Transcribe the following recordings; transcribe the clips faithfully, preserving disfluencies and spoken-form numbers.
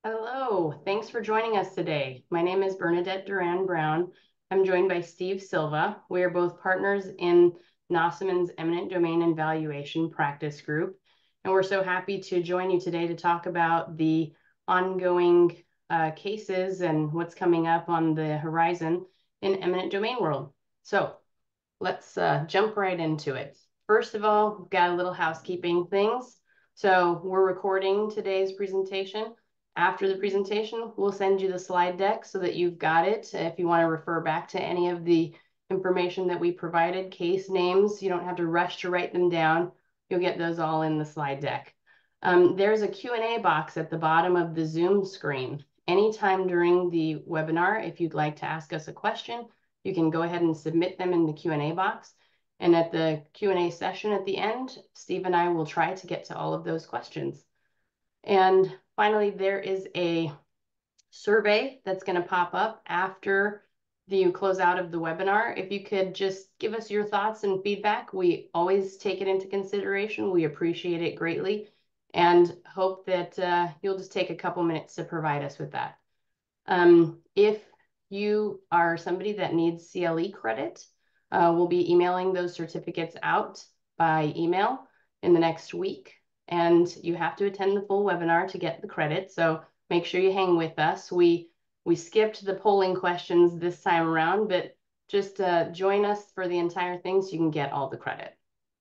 Hello, thanks for joining us today. My name is Bernadette Duran-Brown. I'm joined by Steve Silva. We are both partners in Nossaman's Eminent Domain and Valuation Practice Group, and we're so happy to join you today to talk about the ongoing uh, cases and what's coming up on the horizon in eminent domain world. So let's uh, jump right into it. First of all, we've got a little housekeeping things. So we're recording today's presentation. After the presentation, we'll send you the slide deck so that you've got it. If you want to refer back to any of the information that we provided, case names, you don't have to rush to write them down. You'll get those all in the slide deck. Um, there's a Q and A box at the bottom of the Zoom screen. Anytime during the webinar, if you'd like to ask us a question, you can go ahead and submit them in the Q and A box. And at the Q and A session at the end, Steve and I will try to get to all of those questions. And finally, there is a survey that's going to pop up after the close out of the webinar. If you could just give us your thoughts and feedback, we always take it into consideration. We appreciate it greatly and hope that uh, you'll just take a couple minutes to provide us with that. Um, if you are somebody that needs C L E credit, uh, we'll be emailing those certificates out by email in the next week. And you have to attend the full webinar to get the credit. So make sure you hang with us. We we skipped the polling questions this time around, but just uh, join us for the entire thing so you can get all the credit.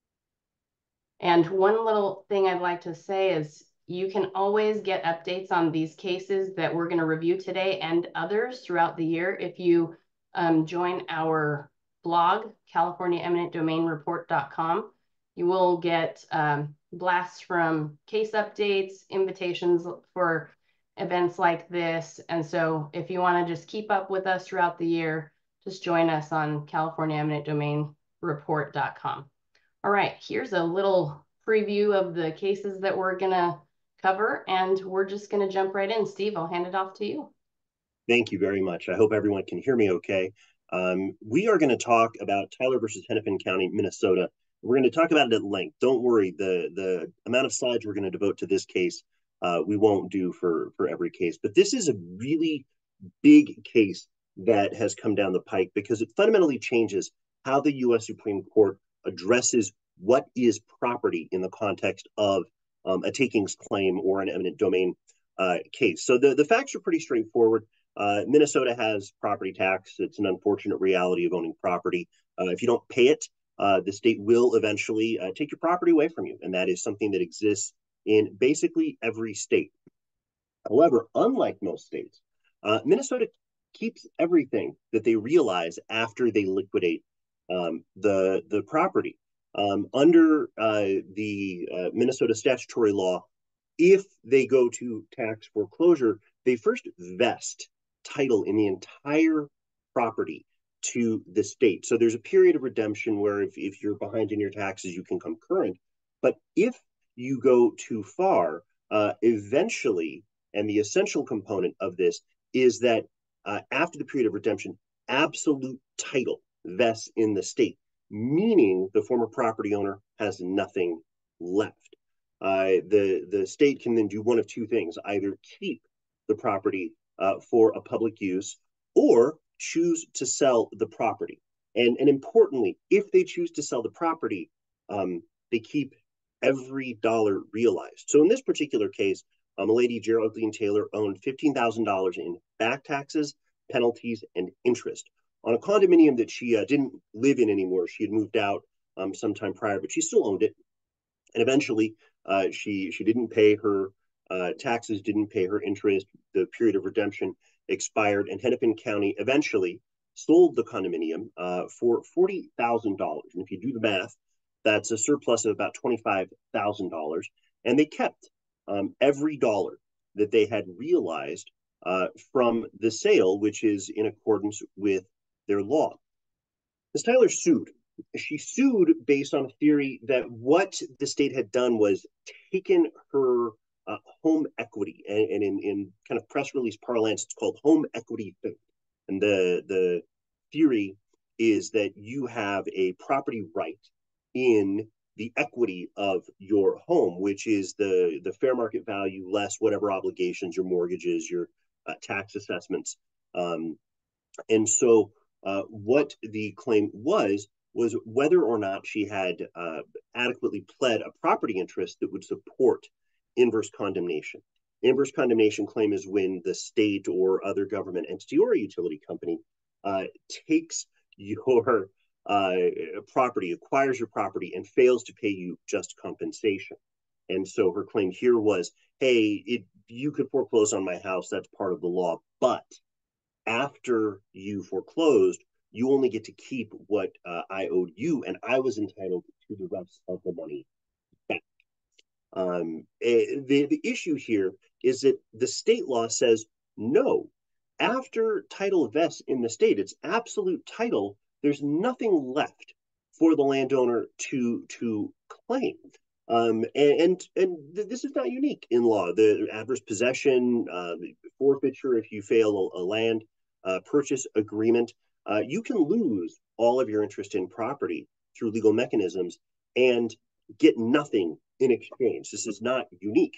And one little thing I'd like to say is you can always get updates on these cases that we're going to review today and others throughout the year if you um, join our blog, California Eminent Domain Report dot com. You will get um, blasts from case updates, invitations for events like this. And so if you want to just keep up with us throughout the year, just join us on California Eminent Domain Report dot com. All right, here's a little preview of the cases that we're gonna cover, and we're just gonna jump right in. Steve, I'll hand it off to you. Thank you very much. I hope everyone can hear me okay. Um, we are going to talk about Tyler versus Hennepin County, Minnesota. We're going to talk about it at length. Don't worry, the the amount of slides we're going to devote to this case, uh, we won't do for, for every case. But this is a really big case that has come down the pike because it fundamentally changes how the U S Supreme Court addresses what is property in the context of um, a takings claim or an eminent domain uh, case. So the, the facts are pretty straightforward. Uh, Minnesota has property tax. It's an unfortunate reality of owning property. Uh, if you don't pay it, uh, the state will eventually uh, take your property away from you. And that is something that exists in basically every state. However, unlike most states, uh, Minnesota keeps everything that they realize after they liquidate um, the, the property. Um, under uh, the uh, Minnesota statutory law, if they go to tax foreclosure, they first vest title in the entire property to the state. So there's a period of redemption where if, if you're behind in your taxes, you can come current. But if you go too far, uh, eventually, and the essential component of this is that uh, after the period of redemption, absolute title vests in the state, meaning the former property owner has nothing left. Uh, the the state can then do one of two things: either keep the property uh, for a public use, or choose to sell the property. And and importantly, if they choose to sell the property, um, they keep every dollar realized. So in this particular case, um, a lady, Geraldine Taylor, owned fifteen thousand dollars in back taxes, penalties, and interest on a condominium that she uh, didn't live in anymore. She had moved out um, sometime prior, but she still owned it. And eventually, uh, she she didn't pay her uh, taxes, didn't pay her interest. The period of redemption expired, and Hennepin County eventually sold the condominium uh, for forty thousand dollars. And if you do the math, that's a surplus of about twenty-five thousand dollars. And they kept um, every dollar that they had realized uh, from the sale, which is in accordance with their law. Miz Tyler sued. She sued based on a theory that what the state had done was taken her uh, home equity, and, and in, in kind of press release parlance, it's called home equity theft. And the the theory is that you have a property right in the equity of your home, which is the, the fair market value less whatever obligations, your mortgages, your uh, tax assessments. Um, and so uh, what the claim was, was whether or not she had uh, adequately pled a property interest that would support inverse condemnation. Inverse condemnation claim is when the state or other government entity or a utility company uh, takes your uh, property, acquires your property, and fails to pay you just compensation. And so her claim here was, hey, it, you could foreclose on my house, that's part of the law, but after you foreclosed, you only get to keep what uh, I owed you, and I was entitled to the rest of the money back. Um, eh, the, the issue here is that the state law says no. After title vests in the state, it's absolute title. There's nothing left for the landowner to to claim. Um, and and, and th- this is not unique in law. The adverse possession, uh, forfeiture if you fail a, a land uh, purchase agreement, uh, you can lose all of your interest in property through legal mechanisms and get nothing in exchange. This is not unique.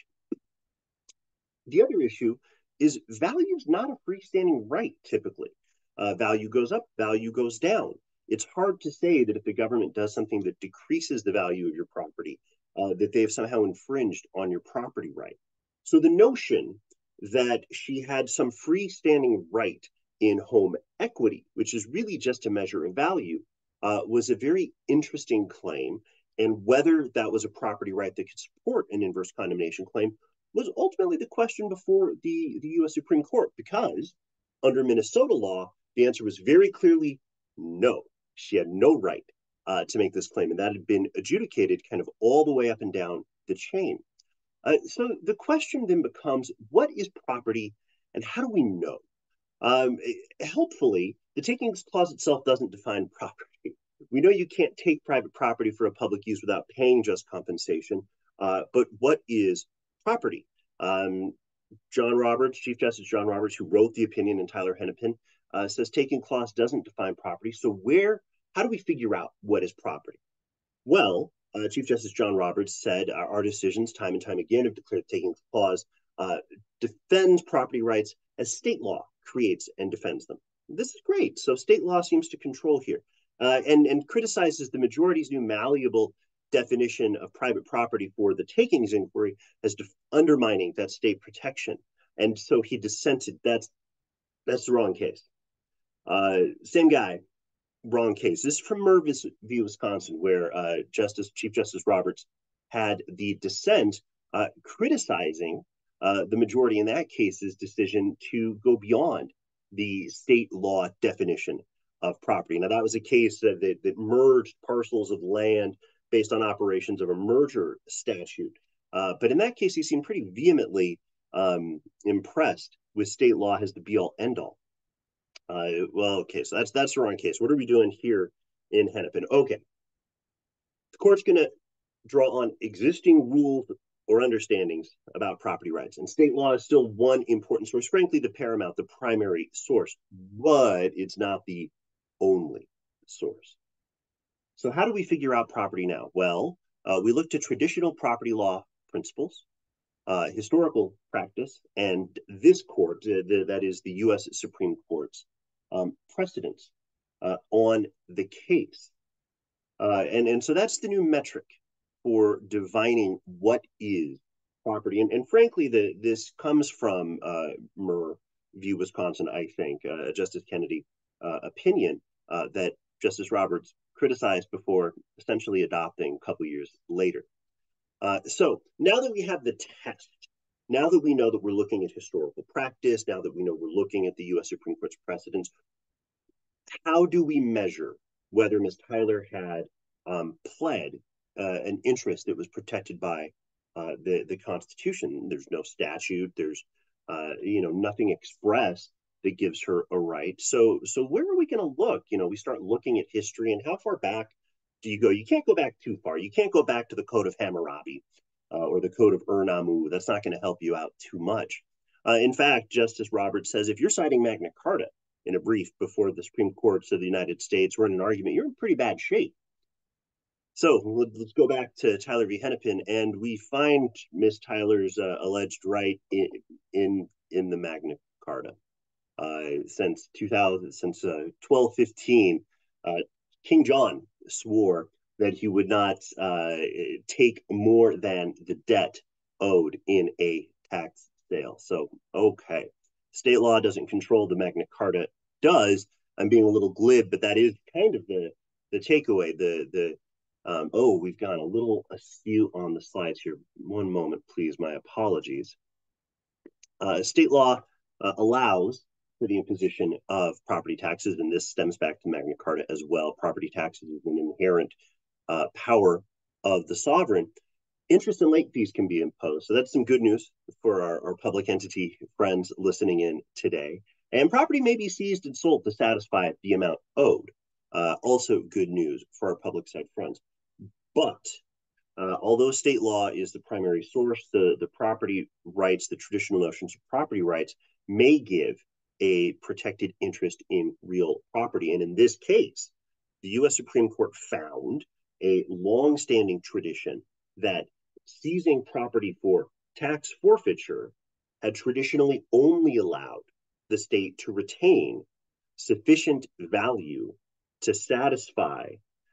The other issue is value is not a freestanding right typically. Uh, value goes up, value goes down. It's hard to say that if the government does something that decreases the value of your property, uh, that they have somehow infringed on your property right. So the notion that she had some freestanding right in home equity, which is really just a measure of value, uh, was a very interesting claim. And whether that was a property right that could support an inverse condemnation claim was ultimately the question before the, the U S Supreme Court, because under Minnesota law, the answer was very clearly no. She had no right uh, to make this claim, and that had been adjudicated kind of all the way up and down the chain. Uh, so the question then becomes, what is property, and how do we know? Um, helpfully, the takings clause itself doesn't define property. We know you can't take private property for a public use without paying just compensation, uh, but what is property? Um, John Roberts, Chief Justice John Roberts, who wrote the opinion in Tyler Hennepin, uh, says taking clause doesn't define property. So where, how do we figure out what is property? Well, uh, Chief Justice John Roberts said our, our decisions time and time again have declared the taking clause uh, defends property rights as state law creates and defends them. This is great. So state law seems to control here, uh, and, and criticizes the majority's new malleable definition of private property for the takings inquiry as def- undermining that state protection. And so he dissented. That's that's the wrong case. Uh, same guy, wrong case. This is from Mervis v. Wisconsin, where uh, Justice Chief Justice Roberts had the dissent uh, criticizing uh, the majority in that case's decision to go beyond the state law definition of property. Now, that was a case that, that, that merged parcels of land based on operations of a merger statute. Uh, but in that case, he seemed pretty vehemently um, impressed with state law as the be-all, end-all. Uh, well, okay, so that's that's the wrong case. What are we doing here in Hennepin? Okay, the court's going to draw on existing rules or understandings about property rights, and state law is still one important source. Frankly, the paramount, the primary source, but it's not the only source. So, how do we figure out property now? Well, uh, we look to traditional property law principles, uh, historical practice, and this court, uh, the, that is the U S Supreme Court's um, precedents uh, on the case. Uh, and, and so that's the new metric for divining what is property. And, and frankly, the, this comes from uh, Murr v. Wisconsin, I think, uh, Justice Kennedy uh, opinion uh, that Justice Roberts criticized before essentially adopting a couple years later. Uh, so now that we have the test, now that we know that we're looking at historical practice, now that we know we're looking at the U S Supreme Court's precedents, how do we measure whether Miz Tyler had um, pled uh, an interest that was protected by uh, the, the Constitution? There's no statute, there's uh, you know, nothing expressed that gives her a right. So, so where are we going to look? You know, we start looking at history, and how far back do you go? You can't go back too far. You can't go back to the Code of Hammurabi uh, or the Code of Ur-Nammu. That's not going to help you out too much. Uh, in fact, Justice Roberts says if you're citing Magna Carta in a brief before the Supreme Courts of the United States or in an argument, you're in pretty bad shape. So let's go back to Tyler v. Hennepin, and we find Miss Tyler's uh, alleged right in, in in the Magna Carta. Uh, since two thousand, since uh, twelve fifteen, uh, King John swore that he would not uh, take more than the debt owed in a tax sale. So, okay, state law doesn't control, the Magna Carta does. I'm being a little glib, but that is kind of the the takeaway. The the um, oh, we've gone a little askew on the slides here. One moment, please. My apologies. Uh, state law uh, allows for the imposition of property taxes, and this stems back to Magna Carta as well. Property taxes is an inherent uh, power of the sovereign. Interest and late fees can be imposed. So that's some good news for our, our public entity friends listening in today. And property may be seized and sold to satisfy the amount owed. Uh, also good news for our public side friends. But uh, although state law is the primary source, the, the property rights, the traditional notions of property rights may give a protected interest in real property. And in this case, the U S Supreme Court found a long-standing tradition that seizing property for tax forfeiture had traditionally only allowed the state to retain sufficient value to satisfy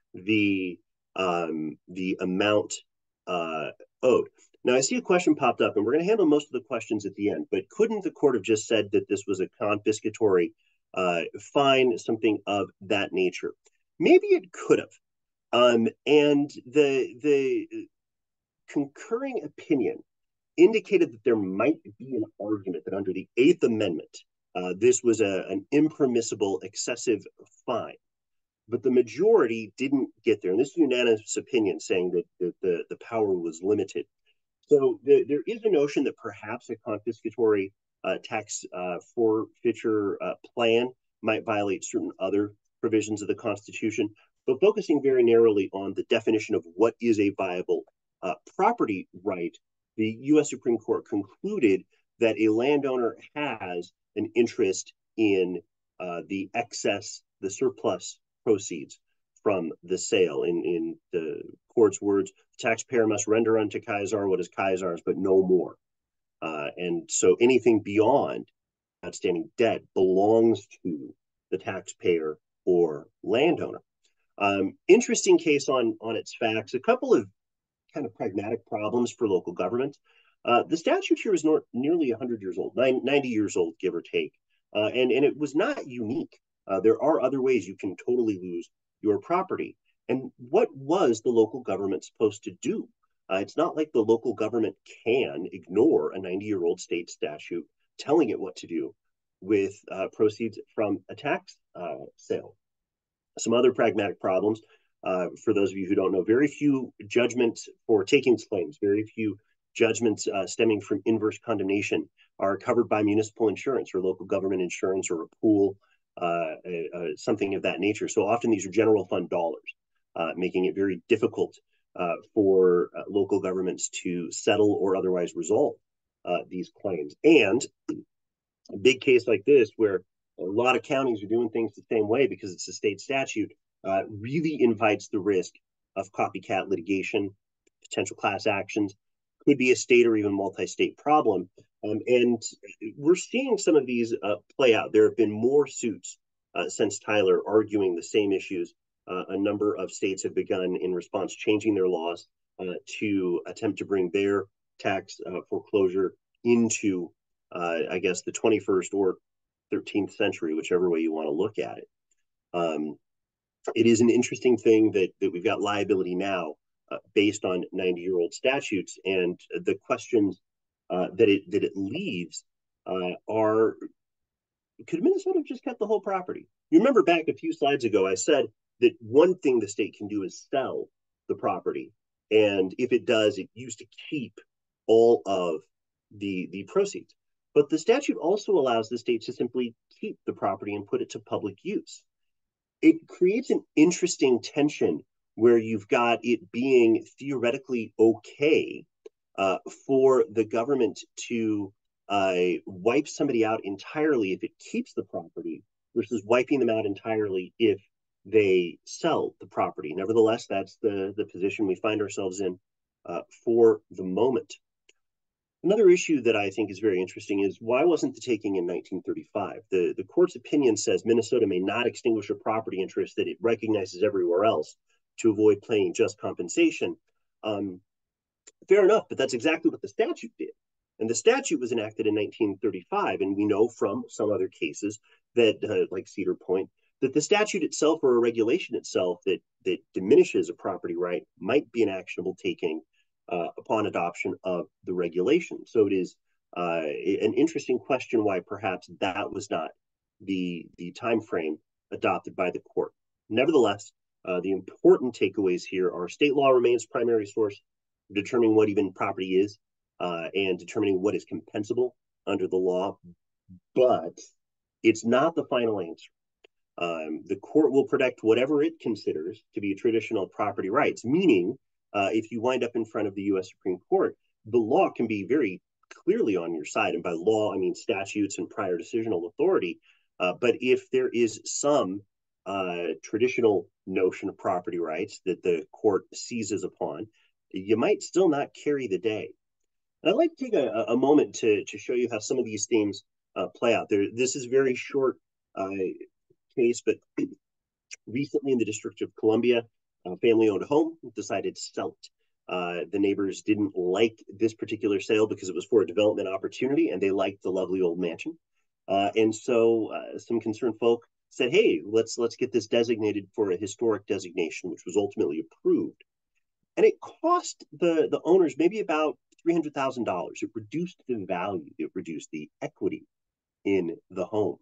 the um, the amount uh, owed. Now, I see a question popped up, and we're going to handle most of the questions at the end, but couldn't the court have just said that this was a confiscatory uh, fine, something of that nature? Maybe it could have. Um, and the, the concurring opinion indicated that there might be an argument that under the Eighth Amendment, uh, this was a, an impermissible, excessive fine. But the majority didn't get there. And this is unanimous opinion saying that, that the, the power was limited. So the, there is a notion that perhaps a confiscatory uh, tax uh, forfeiture uh, plan might violate certain other provisions of the Constitution, but focusing very narrowly on the definition of what is a viable uh, property right, the U S Supreme Court concluded that a landowner has an interest in uh, the excess, the surplus proceeds from the sale. In, in the court's words, the taxpayer must render unto Caesar what is Caesar's, but no more. Uh, and so anything beyond outstanding debt belongs to the taxpayer or landowner. Um, interesting case on, on its facts. A couple of kind of pragmatic problems for local government. Uh, the statute here is nor- nearly one hundred years old, ninety years old, give or take. Uh, and, and it was not unique. Uh, there are other ways you can totally lose your property. And what was the local government supposed to do? Uh, it's not like the local government can ignore a ninety-year-old state statute telling it what to do with uh, proceeds from a tax uh, sale. Some other pragmatic problems, uh, for those of you who don't know, very few judgments for takings claims, very few judgments uh, stemming from inverse condemnation are covered by municipal insurance or local government insurance or a pool, uh, uh, something of that nature. So often these are general fund dollars, uh, making it very difficult uh, for uh, local governments to settle or otherwise resolve uh, these claims. And a big case like this, where a lot of counties are doing things the same way because it's a state statute, uh, really invites the risk of copycat litigation, potential class actions, could be a state or even multi-state problem. Um, and we're seeing some of these uh, play out. There have been more suits uh, since Tyler arguing the same issues. Uh, a number of states have begun in response changing their laws uh, to attempt to bring their tax uh, foreclosure into, uh, I guess, the twenty-first or thirteenth century, whichever way you want to look at it. Um, it is an interesting thing that, that we've got liability now uh, based on ninety-year-old statutes, and the questions uh, that it that it leaves uh, are: could Minnesota have just kept the whole property? You remember back a few slides ago, I said that one thing the state can do is sell the property, and if it does, it used to keep all of the the proceeds. But the statute also allows the state to simply keep the property and put it to public use. It creates an interesting tension where you've got it being theoretically okay uh, for the government to uh, wipe somebody out entirely if it keeps the property versus wiping them out entirely if they sell the property. Nevertheless, that's the, the position we find ourselves in uh, for the moment. Another issue that I think is very interesting is why wasn't the taking in nineteen thirty-five? The, the court's opinion says Minnesota may not extinguish a property interest that it recognizes everywhere else to avoid paying just compensation. Um, fair enough, but that's exactly what the statute did. And the statute was enacted in nineteen thirty-five, and we know from some other cases that, uh, like Cedar Point, that the statute itself or a regulation itself that that diminishes a property right might be an actionable taking uh, upon adoption of the regulation. So it is uh, an interesting question why perhaps that was not the the time frame adopted by the court. Nevertheless, uh, the important takeaways here are state law remains primary source, determining what even property is, uh, and determining what is compensable under the law, but it's not the final answer. Um, the court will protect whatever it considers to be traditional property rights, meaning uh, if you wind up in front of the U S Supreme Court, the law can be very clearly on your side. And by law, I mean statutes and prior decisional authority. Uh, but if there is some uh, traditional notion of property rights that the court seizes upon, you might still not carry the day. And I'd like to take a, a moment to, to show you how some of these themes uh, play out. There, this is very short uh, case, but recently in the District of Columbia, a family-owned home decided to sell it. Uh, the neighbors didn't like this particular sale because it was for a development opportunity, and they liked the lovely old mansion. Uh, and so uh, some concerned folk said, hey, let's let's get this designated for a historic designation, which was ultimately approved. And it cost the, the owners maybe about three hundred thousand dollars. It reduced the value. It reduced the equity in the home.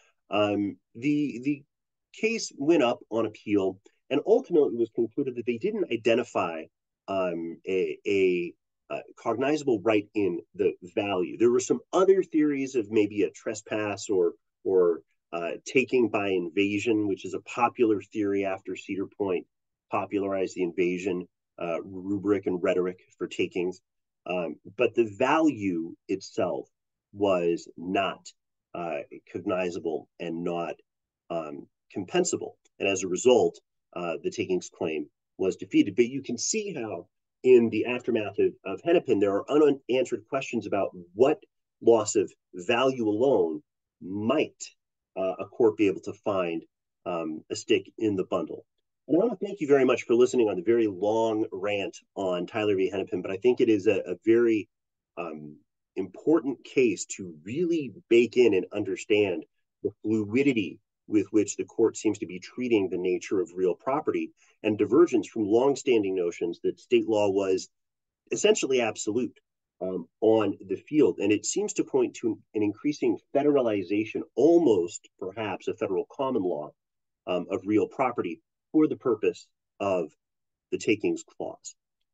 Um, the, the case went up on appeal, and ultimately it was concluded that they didn't identify um, a, a, a cognizable right in the value. There were some other theories of maybe a trespass or, or uh, taking by invasion, which is a popular theory after Cedar Point popularized the invasion uh, rubric and rhetoric for takings. Um, but the value itself was not uh, cognizable and not um, compensable. And as a result, uh, the takings claim was defeated. But you can see how in the aftermath of, of Hennepin, there are unanswered questions about what loss of value alone might uh, a court be able to find um, a stick in the bundle. And I want to thank you very much for listening on the very long rant on Tyler v. Hennepin, but I think it is a, a very um, important case to really bake in and understand the fluidity with which the court seems to be treating the nature of real property and divergence from longstanding notions that state law was essentially absolute um, on the field. And it seems to point to an increasing federalization, almost perhaps a federal common law um, of real property for the purpose of the takings clause.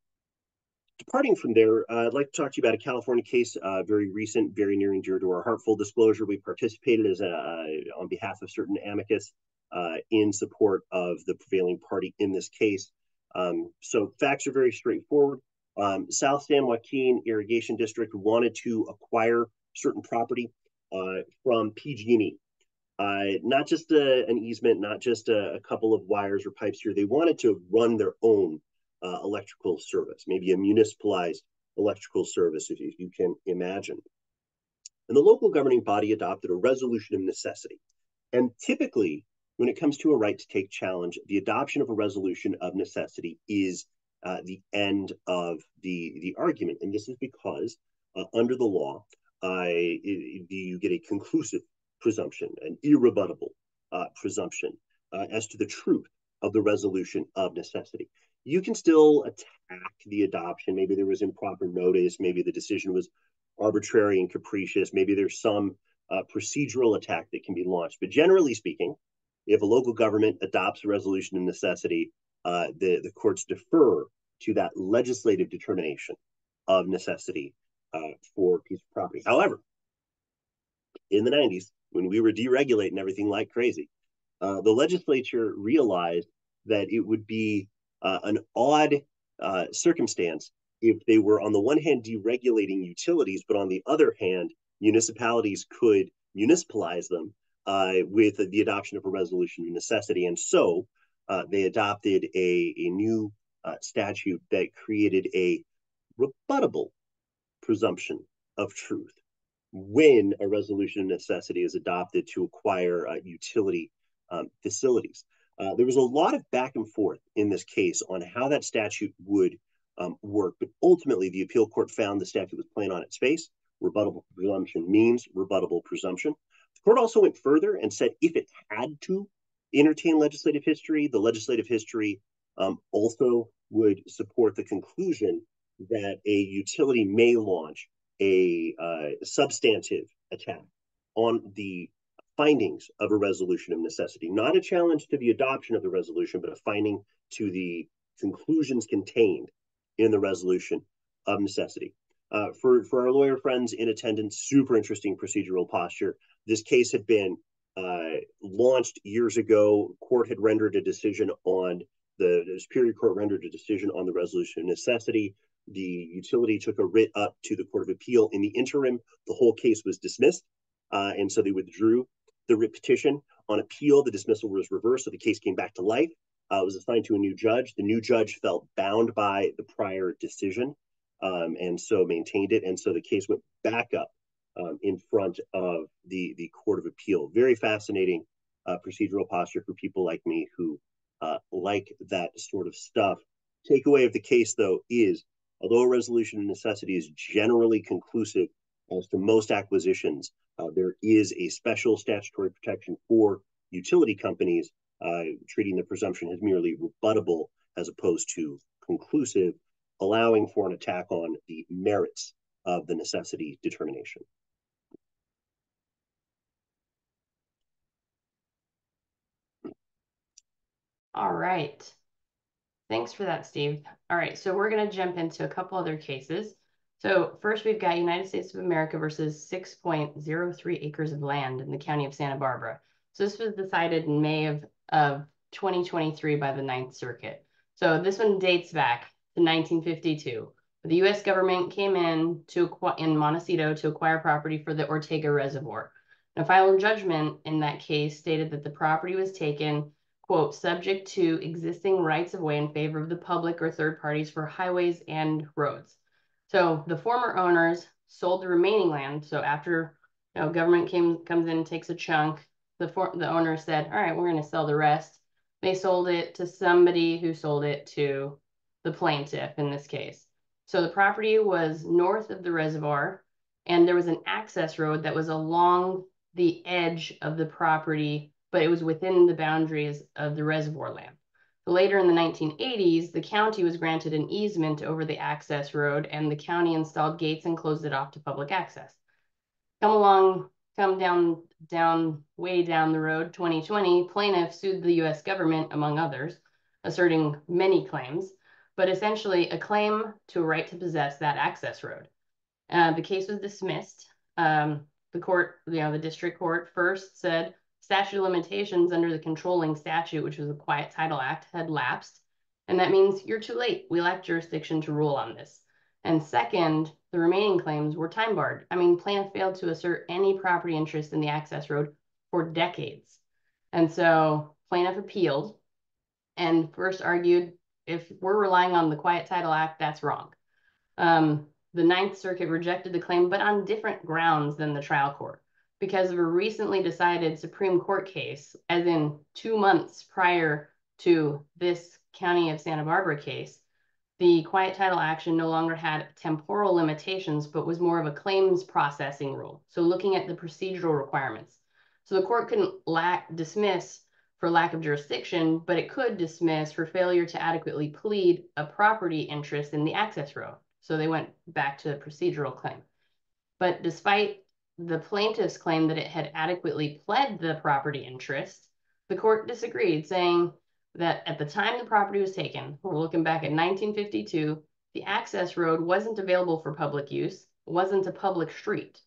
Departing from there, uh, I'd like to talk to you about a California case, uh, very recent, very near and dear to our heart. Full disclosure, we participated as a, uh, on behalf of certain amicus uh, in support of the prevailing party in this case. Um, so facts are very straightforward. Um, South San Joaquin Irrigation District wanted to acquire certain property uh, from P G and E. Uh, not just a, an easement, not just a, a couple of wires or pipes here. They wanted to run their own uh, electrical service, maybe a municipalized electrical service, if, if you can imagine. And the local governing body adopted a resolution of necessity. And typically, when it comes to a right to take challenge, the adoption of a resolution of necessity is uh, the end of the, the argument. And this is because uh, under the law, uh, it, you get a conclusive presumption, an irrebuttable uh, presumption uh, as to the truth of the resolution of necessity. You can still attack the adoption. Maybe there was improper notice. Maybe the decision was arbitrary and capricious. Maybe there's some uh, procedural attack that can be launched. But generally speaking, if a local government adopts a resolution of necessity, uh, the, the courts defer to that legislative determination of necessity uh, for a piece of property. However, in the nineties, when we were deregulating everything like crazy, uh, the legislature realized that it would be uh, an odd uh, circumstance if they were, on the one hand, deregulating utilities, but on the other hand, municipalities could municipalize them uh, with the adoption of a resolution of necessity. And so uh, they adopted a, a new uh, statute that created a rebuttable presumption of truth when a resolution of necessity is adopted to acquire uh, utility um, facilities. Uh, there was a lot of back and forth in this case on how that statute would um, work, but ultimately the appeal court found the statute was plain on its face. Rebuttable presumption means rebuttable presumption. The court also went further and said if it had to entertain legislative history, the legislative history um, also would support the conclusion that a utility may launch a uh, substantive attack on the findings of a resolution of necessity, not a challenge to the adoption of the resolution, but a finding to the conclusions contained in the resolution of necessity. Uh, for, for our lawyer friends in attendance, super interesting procedural posture. This case had been uh, launched years ago. Court had rendered a decision on the, the Superior Court rendered a decision on the resolution of necessity. The utility took a writ up to the Court of Appeal. In the interim, the whole case was dismissed, uh, and so they withdrew the writ petition. On appeal, the dismissal was reversed, so the case came back to life. Uh, it was assigned to a new judge. The new judge felt bound by the prior decision, um, and so maintained it, and so the case went back up um, in front of the, the Court of Appeal. Very fascinating uh, procedural posture for people like me who uh, like that sort of stuff. Takeaway of the case, though, is although a resolution of necessity is generally conclusive as to most acquisitions, uh, there is a special statutory protection for utility companies, uh, treating the presumption as merely rebuttable as opposed to conclusive, allowing for an attack on the merits of the necessity determination. All right. Thanks for that, Steve. All right, so we're going to jump into a couple other cases. So first, we've got United States of America versus six point zero three acres of land in the county of Santa Barbara. So this was decided in May of, of twenty twenty-three by the Ninth Circuit. So this one dates back to nineteen fifty-two. The U S government came in to in Montecito to acquire property for the Ortega Reservoir. Now, final judgment in that case stated that the property was taken, quote, subject to existing rights of way in favor of the public or third parties for highways and roads. So the former owners sold the remaining land. So after, you know, government came comes in and takes a chunk, the for, the owner said, all right, we're going to sell the rest. They sold it to somebody who sold it to the plaintiff in this case. So the property was north of the reservoir, and there was an access road that was along the edge of the property, but it was within the boundaries of the reservoir land. Later in the nineteen eighties, the county was granted an easement over the access road, and the county installed gates and closed it off to public access. Come along, come down, down, way down the road, twenty twenty, plaintiff sued the U S government, among others, asserting many claims, but essentially a claim to a right to possess that access road. Uh, the case was dismissed. Um, the court, you know, the district court first said statute of limitations under the controlling statute, which was the Quiet Title Act, had lapsed. And that means you're too late. We lack jurisdiction to rule on this. And second, the remaining claims were time barred. I mean, plaintiff failed to assert any property interest in the access road for decades. And so plaintiff appealed and first argued, if we're relying on the Quiet Title Act, that's wrong. Um, the Ninth Circuit rejected the claim, but on different grounds than the trial court, because of a recently decided Supreme Court case, as in two months prior to this County of Santa Barbara case. The quiet title action no longer had temporal limitations, but was more of a claims processing rule. So looking at the procedural requirements. So the court couldn't lack, dismiss for lack of jurisdiction, but it could dismiss for failure to adequately plead a property interest in the access road. So they went back to the procedural claim. But despite the plaintiff's claim that it had adequately pled the property interest, the court disagreed, saying that at the time the property was taken, we're looking back at nineteen fifty-two, the access road wasn't available for public use, wasn't a public street.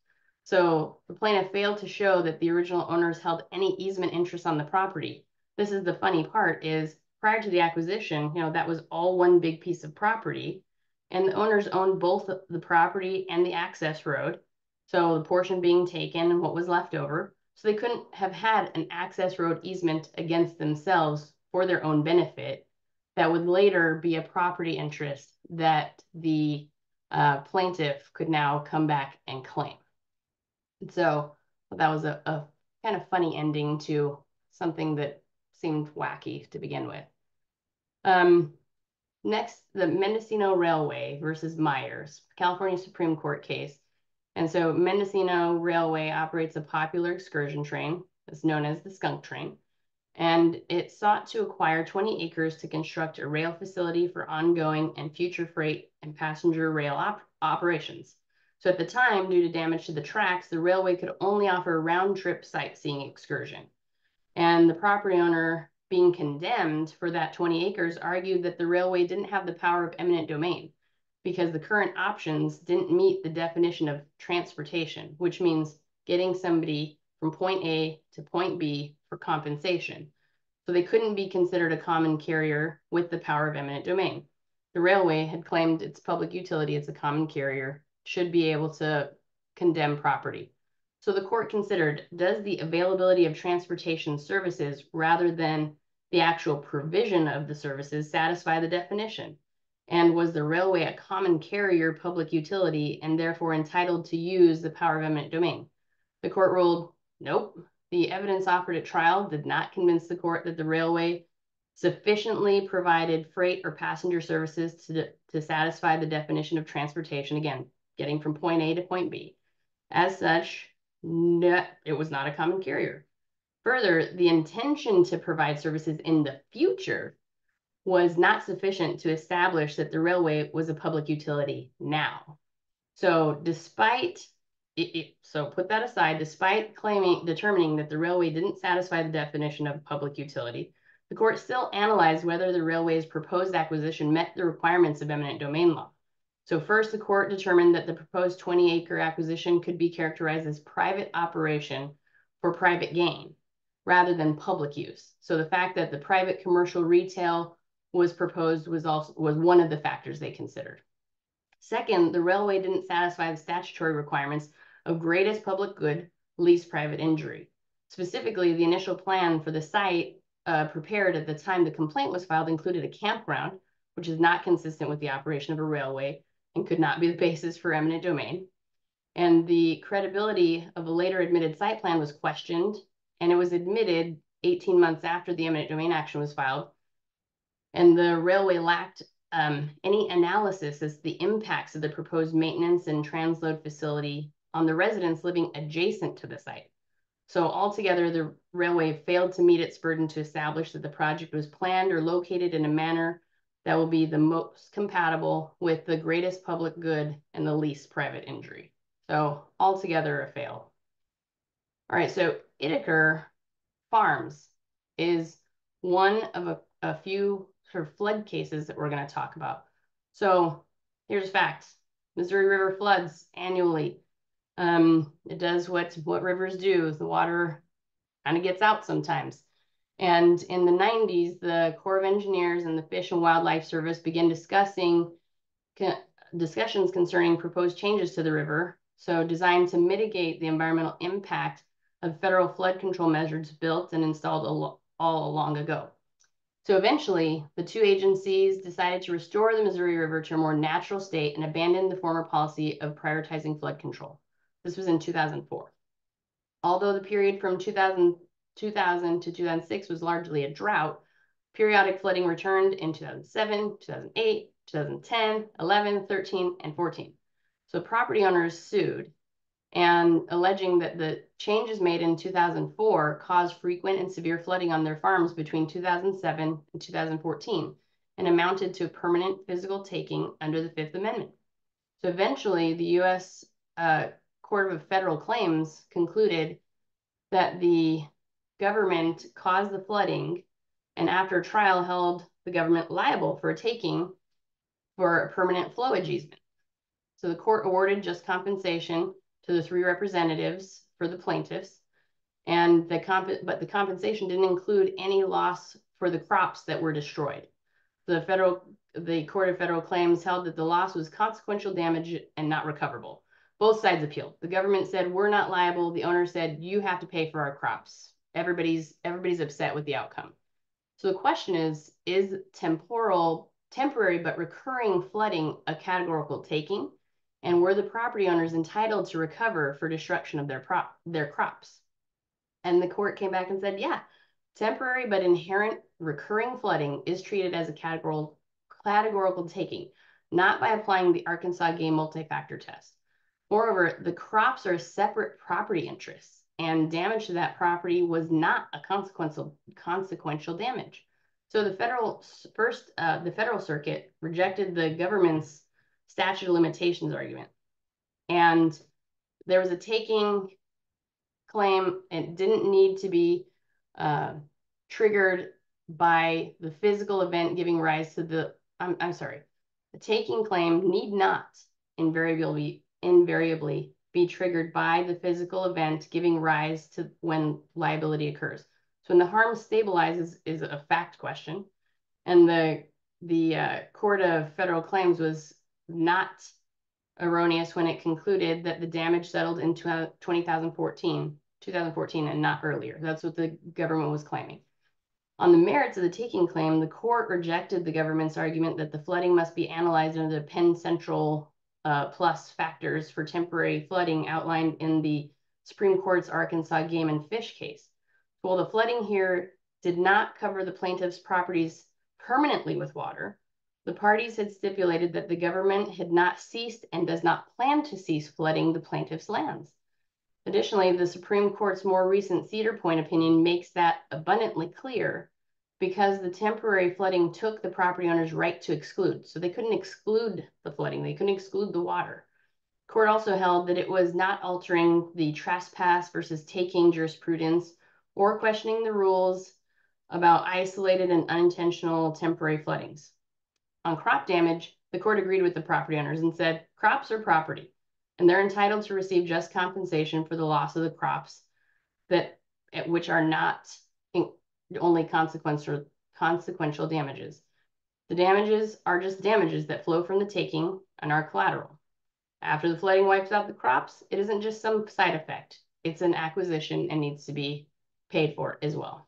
So the plaintiff failed to show that the original owners held any easement interest on the property. This is the funny part, is prior to the acquisition, you know, that was all one big piece of property, and the owners owned both the property and the access road. So the portion being taken and what was left over. So they couldn't have had an access road easement against themselves for their own benefit that would later be a property interest that the uh, plaintiff could now come back and claim. So that was a, a kind of funny ending to something that seemed wacky to begin with. Um, next, the Mendocino Railway versus Myers, California Supreme Court case. And so Mendocino Railway operates a popular excursion train that's known as the Skunk Train. And it sought to acquire twenty acres to construct a rail facility for ongoing and future freight and passenger rail op operations. So at the time, due to damage to the tracks, the railway could only offer a round-trip sightseeing excursion. And the property owner, being condemned for that twenty acres, argued that the railway didn't have the power of eminent domain because the current options didn't meet the definition of transportation, which means getting somebody from point A to point B for compensation. So they couldn't be considered a common carrier with the power of eminent domain. The railway had claimed its public utility as a common carrier should be able to condemn property. So the court considered, does the availability of transportation services rather than the actual provision of the services satisfy the definition? And was the railway a common carrier public utility and therefore entitled to use the power of eminent domain? The court ruled, nope. The evidence offered at trial did not convince the court that the railway sufficiently provided freight or passenger services to, to satisfy the definition of transportation, again, getting from point A to point B. As such, no, it was not a common carrier. Further, the intention to provide services in the future was not sufficient to establish that the railway was a public utility now. So despite It, it, so put that aside, despite claiming, determining that the railway didn't satisfy the definition of public utility, the court still analyzed whether the railway's proposed acquisition met the requirements of eminent domain law. So first, the court determined that the proposed twenty acre acquisition could be characterized as private operation for private gain rather than public use. So the fact that the private commercial retail was proposed was also was one of the factors they considered. Second, the railway didn't satisfy the statutory requirements of greatest public good, least private injury. Specifically, the initial plan for the site uh, prepared at the time the complaint was filed included a campground, which is not consistent with the operation of a railway and could not be the basis for eminent domain. And the credibility of a later admitted site plan was questioned, and it was admitted eighteen months after the eminent domain action was filed. And the railway lacked um, any analysis as to the impacts of the proposed maintenance and transload facility on the residents living adjacent to the site. So altogether, the railway failed to meet its burden to establish that the project was planned or located in a manner that will be the most compatible with the greatest public good and the least private injury. So altogether, a fail. All right, so Whitaker Farms is one of a, a few sort of flood cases that we're going to talk about. So here's facts. Missouri River floods annually. Um, it does what, what rivers do. The water kind of gets out sometimes. And in the nineties, the Corps of Engineers and the Fish and Wildlife Service began discussing discussions concerning proposed changes to the river, so designed to mitigate the environmental impact of federal flood control measures built and installed all, all long ago. So eventually, the two agencies decided to restore the Missouri River to a more natural state and abandon the former policy of prioritizing flood control. This was in two thousand four. Although the period from two thousand, two thousand to two thousand six was largely a drought, periodic flooding returned in two thousand seven, two thousand eight, two thousand ten, eleven, thirteen, and fourteen. So property owners sued and alleging that the changes made in two thousand four caused frequent and severe flooding on their farms between two thousand seven and two thousand fourteen and amounted to permanent physical taking under the Fifth Amendment. So eventually, the U S uh, Court of Federal Claims concluded that the government caused the flooding and after trial held the government liable for a taking for a permanent flowage easement. So the court awarded just compensation to the three representatives for the plaintiffs, and the comp but the compensation didn't include any loss for the crops that were destroyed. The federal, the Court of Federal Claims held that the loss was consequential damage and not recoverable. Both sides appealed. The government said, we're not liable. The owner said, you have to pay for our crops. Everybody's, everybody's upset with the outcome. So the question is, is temporal, temporary but recurring flooding a categorical taking? And were the property owners entitled to recover for destruction of their prop, their crops? And the court came back and said, yeah, temporary but inherent recurring flooding is treated as a categorical, categorical taking, not by applying the Arkansas game multi-factor test. Moreover, the crops are separate property interests, and damage to that property was not a consequential consequential damage. So the federal first, uh, the federal circuit rejected the government's statute of limitations argument, and there was a taking claim. It didn't need to be uh, triggered by the physical event giving rise to the. I'm I'm sorry, the taking claim need not invariably invariably be triggered by the physical event giving rise to when liability occurs. So when the harm stabilizes is a fact question, and the the uh, Court of Federal Claims was not erroneous when it concluded that the damage settled in twenty fourteen, two thousand fourteen and not earlier. That's what the government was claiming. On the merits of the taking claim, the court rejected the government's argument that the flooding must be analyzed under the Penn Central uh, plus factors for temporary flooding outlined in the Supreme Court's Arkansas Game and Fish case. While the flooding here did not cover the plaintiff's properties permanently with water, the parties had stipulated that the government had not ceased and does not plan to cease flooding the plaintiff's lands. Additionally, the Supreme Court's more recent Cedar Point opinion makes that abundantly clear because the temporary flooding took the property owner's right to exclude. So they couldn't exclude the flooding. They couldn't exclude the water. Court also held that it was not altering the trespass versus taking jurisprudence or questioning the rules about isolated and unintentional temporary floodings. On crop damage, the court agreed with the property owners and said, crops are property, and they're entitled to receive just compensation for the loss of the crops that which are not only consequential, consequential damages. The damages are just damages that flow from the taking and are collateral. After the flooding wipes out the crops, it isn't just some side effect. It's an acquisition and needs to be paid for as well.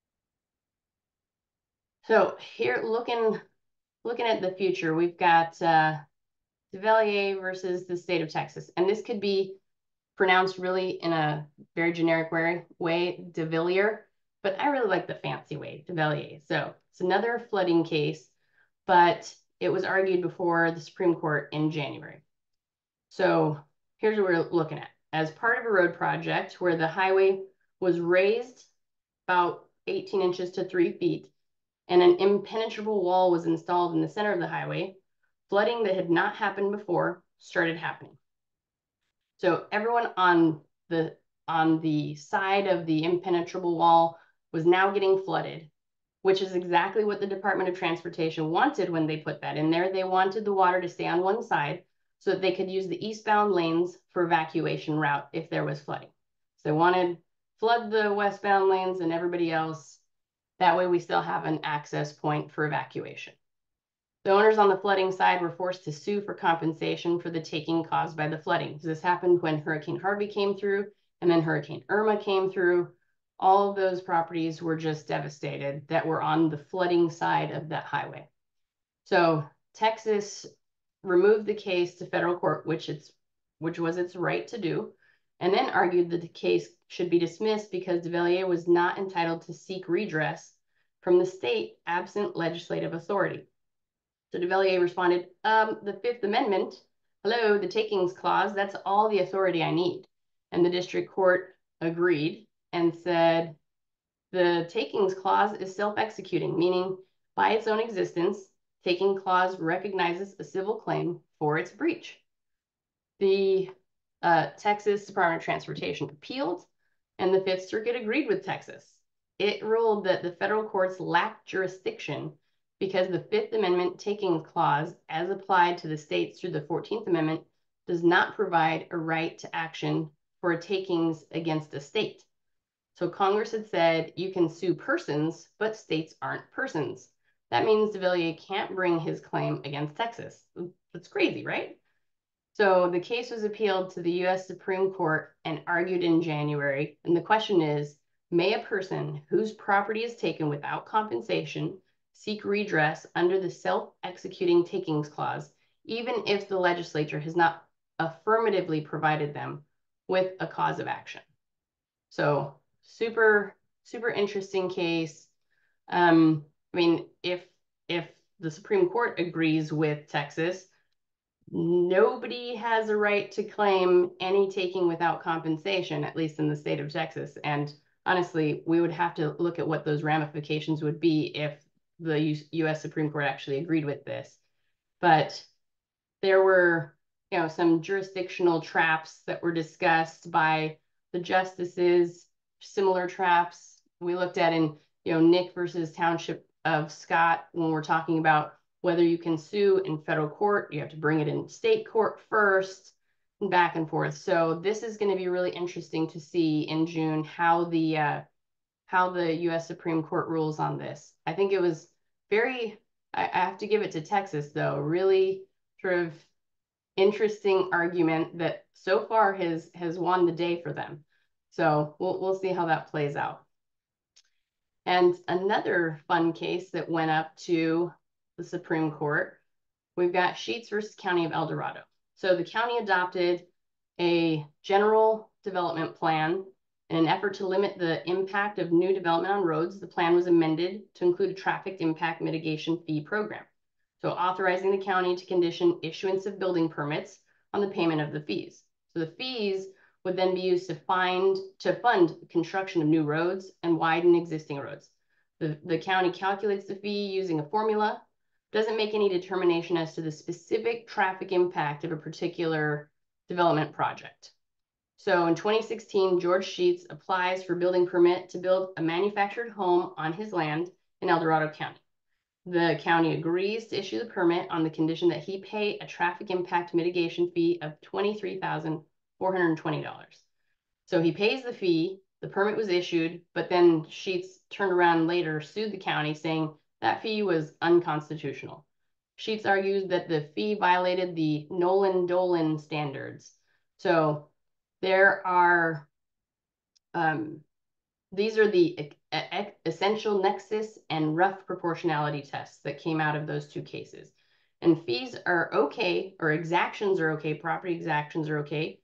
So here, looking looking at the future, we've got uh, Duvalier versus the state of Texas. And this could be pronounced really in a very generic way, way Duvalier, but I really like the fancy way, Duvalier. So it's another flooding case, but it was argued before the Supreme Court in January. So here's what we're looking at. As part of a road project where the highway was raised about eighteen inches to three feet, and an impenetrable wall was installed in the center of the highway, flooding that had not happened before started happening. So everyone on the on the side of the impenetrable wall was now getting flooded, which is exactly what the Department of Transportation wanted when they put that in there. They wanted the water to stay on one side so that they could use the eastbound lanes for evacuation route if there was flooding. So they wanted flood the westbound lanes and everybody else. That way we still have an access point for evacuation. The owners on the flooding side were forced to sue for compensation for the taking caused by the flooding. This happened when Hurricane Harvey came through and then Hurricane Irma came through. All of those properties were just devastated that were on the flooding side of that highway. So Texas removed the case to federal court, which it's which was its right to do, and then argued that the case should be dismissed because Duvalier was not entitled to seek redress from the state absent legislative authority. So Duvalier responded, um, the Fifth Amendment, hello, the takings clause, that's all the authority I need. And the district court agreed and said, the takings clause is self-executing, meaning by its own existence, taking clause recognizes a civil claim for its breach. The uh, Texas Department of Transportation appealed, and the Fifth Circuit agreed with Texas. It ruled that the federal courts lacked jurisdiction because the Fifth Amendment takings clause, as applied to the states through the fourteenth Amendment, does not provide a right to action for takings against a state. So Congress had said you can sue persons, but states aren't persons. That means Duvalier can't bring his claim against Texas. That's crazy, right? So the case was appealed to the U S Supreme Court and argued in January. And the question is, may a person whose property is taken without compensation seek redress under the self-executing takings clause, even if the legislature has not affirmatively provided them with a cause of action. So super, super interesting case. Um, I mean, if if the Supreme Court agrees with Texas, nobody has a right to claim any taking without compensation, at least in the state of Texas. And honestly, we would have to look at what those ramifications would be if the U S Supreme Court actually agreed with this. But there were, you know, some jurisdictional traps that were discussed by the justices, similar traps we looked at in, you know, Nick versus Township of Scott, when we're talking about whether you can sue in federal court, you have to bring it in state court first, and back and forth. So this is going to be really interesting to see in June how the uh, how the U S Supreme Court rules on this. I think it was very, I, I have to give it to Texas though, really sort of interesting argument that so far has has won the day for them. So we'll we'll see how that plays out. And another fun case that went up to the Supreme Court, we've got Sheets versus County of El Dorado. So the county adopted a general development plan in an effort to limit the impact of new development on roads. The plan was amended to include a traffic impact mitigation fee program. So authorizing the county to condition issuance of building permits on the payment of the fees. So the fees would then be used to find to fund construction of new roads and widen existing roads. The, the county calculates the fee using a formula, doesn't make any determination as to the specific traffic impact of a particular development project. So in twenty sixteen, George Sheets applies for building permit to build a manufactured home on his land in El Dorado County. The county agrees to issue the permit on the condition that he pay a traffic impact mitigation fee of twenty-three thousand four hundred twenty dollars. So he pays the fee, the permit was issued, but then Sheets turned around later, sued the county saying that fee was unconstitutional. Sheets argues that the fee violated the Nolan-Dolan standards. So there are, um, these are the essential nexus and rough proportionality tests that came out of those two cases. And fees are okay, or exactions are okay, property exactions are okay,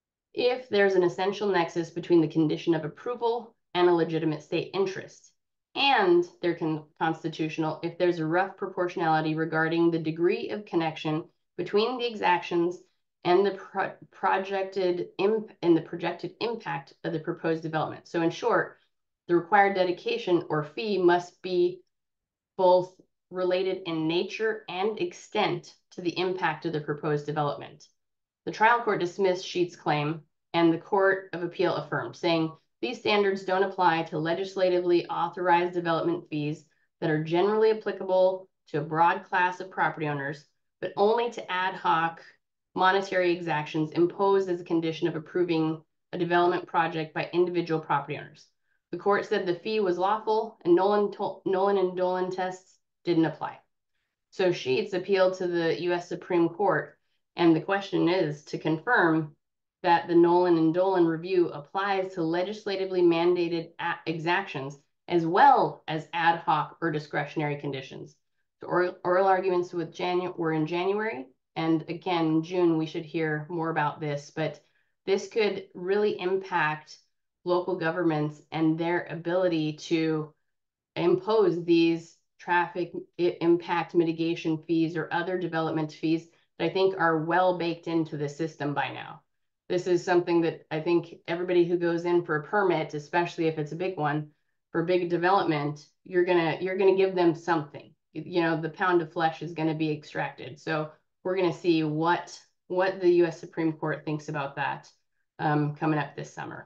if there's an essential nexus between the condition of approval and a legitimate state interest. And they're con constitutional if there's a rough proportionality regarding the degree of connection between the exactions and the pro projected imp and the projected impact of the proposed development. So in short, the required dedication or fee must be both related in nature and extent to the impact of the proposed development. The trial court dismissed Sheets' claim, and the Court of Appeal affirmed, saying these standards don't apply to legislatively authorized development fees that are generally applicable to a broad class of property owners, but only to ad hoc monetary exactions imposed as a condition of approving a development project by individual property owners. The court said the fee was lawful and Nolan, Nolan and Dolan tests didn't apply. So Sheets appealed to the U S Supreme Court, and the question is to confirm that the Nolan and Dolan review applies to legislatively mandated exactions as well as ad hoc or discretionary conditions. So oral, oral arguments with Janu were in January, and again, in June, we should hear more about this, but this could really impact local governments and their ability to impose these traffic impact mitigation fees or other development fees that I think are well baked into the system by now. This is something that I think everybody who goes in for a permit, especially if it's a big one, for big development, you're gonna you're gonna give them something. You know, the pound of flesh is gonna be extracted. So we're gonna see what what the U S Supreme Court thinks about that um, coming up this summer.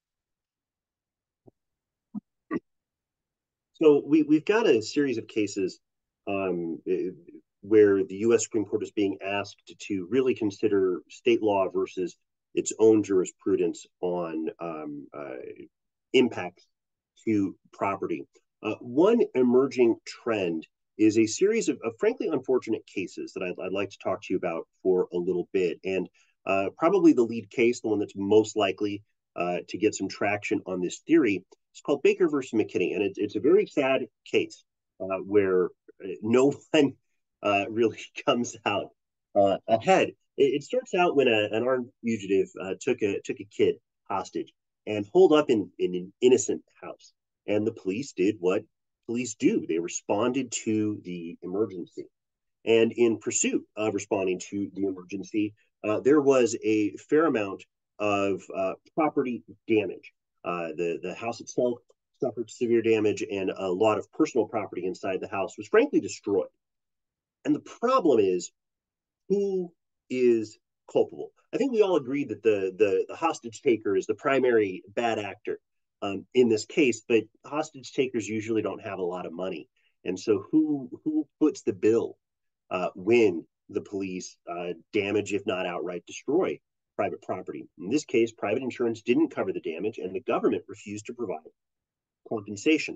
So we, we've got a series of cases um, where the U S Supreme Court is being asked to really consider state law versus its own jurisprudence on um, uh, impacts to property. Uh, one emerging trend is a series of, of frankly unfortunate cases that I'd, I'd like to talk to you about for a little bit. And uh, probably the lead case, the one that's most likely uh, to get some traction on this theory, It's called Baker versus McKinney, and it, it's a very sad case uh, where no one uh, really comes out uh, ahead. It, it starts out when a, an armed fugitive uh, took a took a kid hostage and holed up in, in an innocent house, and the police did what police do. They responded to the emergency. And in pursuit of responding to the emergency, uh, there was a fair amount of uh, property damage. Uh, the, the house itself suffered severe damage, and a lot of personal property inside the house was frankly destroyed. And the problem is, who is culpable? I think we all agree that the, the, the hostage taker is the primary bad actor um, in this case, but hostage takers usually don't have a lot of money. And so who, who foots the bill uh, when the police uh, damage, if not outright destroy, private property? In this case, private insurance didn't cover the damage, and the government refused to provide compensation.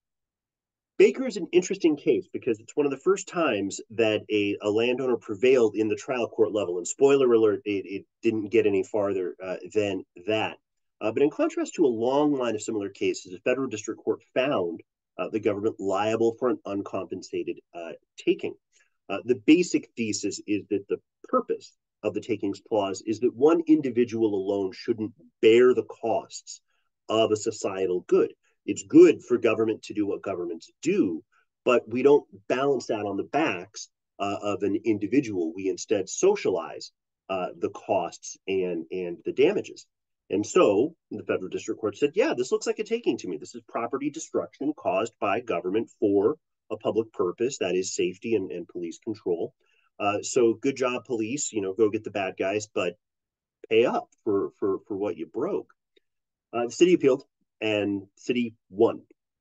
Baker is an interesting case because it's one of the first times that a, a landowner prevailed in the trial court level. And spoiler alert, it, it didn't get any farther uh, than that. Uh, but in contrast to a long line of similar cases, a federal district court found uh, the government liable for an uncompensated uh, taking. Uh, the basic thesis is that the purpose of the takings clause is that one individual alone shouldn't bear the costs of a societal good. It's good for government to do what governments do, but we don't balance that on the backs uh, of an individual. We instead socialize uh, the costs and, and the damages. And so the federal district court said, yeah, this looks like a taking to me. This is property destruction caused by government for a public purpose, that is safety and, and police control. Uh, so good job, police, you know, go get the bad guys, but pay up for, for, for what you broke. Uh, the city appealed, and city won.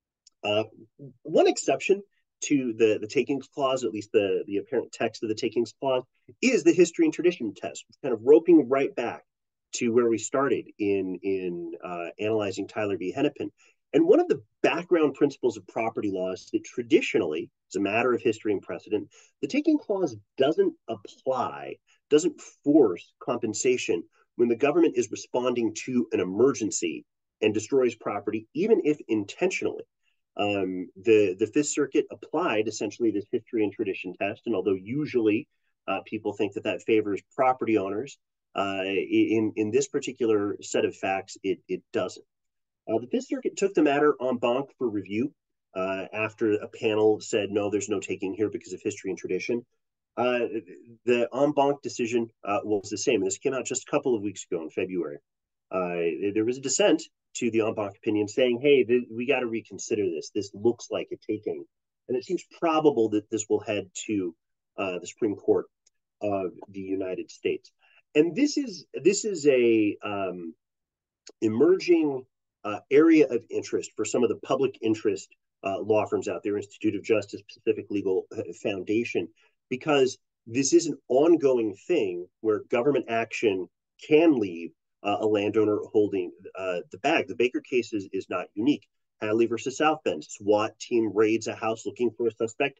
Uh, one exception to the, the takings clause, at least the, the apparent text of the takings clause, is the history and tradition test, kind of roping right back to where we started in, in uh, analyzing Tyler v. Hennepin. And one of the background principles of property law is that traditionally, as a matter of history and precedent, the taking clause doesn't apply, doesn't force compensation when the government is responding to an emergency and destroys property, even if intentionally. Um, the, the Fifth Circuit applied essentially this history and tradition test, and although usually uh, people think that that favors property owners, uh, in, in this particular set of facts, it, it doesn't. Uh, the Fifth Circuit took the matter en banc for review uh, after a panel said, no, there's no taking here because of history and tradition. Uh, the en banc decision uh, was the same. This came out just a couple of weeks ago in February. Uh, there was a dissent to the en banc opinion saying, hey, th- we got to reconsider this. This looks like a taking. And it seems probable that this will head to uh, the Supreme Court of the United States. And this is this is a um, emerging uh, area of interest for some of the public interest uh, law firms out there, Institute of Justice, Pacific Legal Foundation, because this is an ongoing thing where government action can leave uh, a landowner holding uh, the bag. The Baker case is, is not unique. Hadley versus South Bend, SWAT team raids a house looking for a suspect,